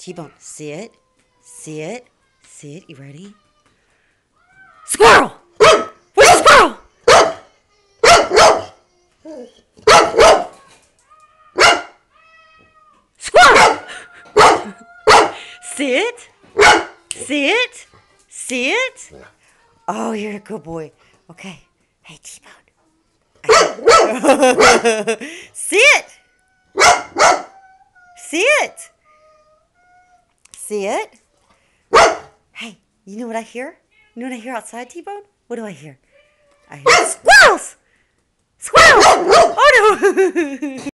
T-Bone, see it? See it? See it? You ready? Squirrel! Where's the squirrel? Squirrel! See it? See it? See it? Oh, you're a good boy. Okay. Hey, T-Bone. See it? See it? See it? Hey, you know what I hear? You know what I hear outside, T-Bone? What do I hear? I hear squirrels! Squirrels! Oh, no!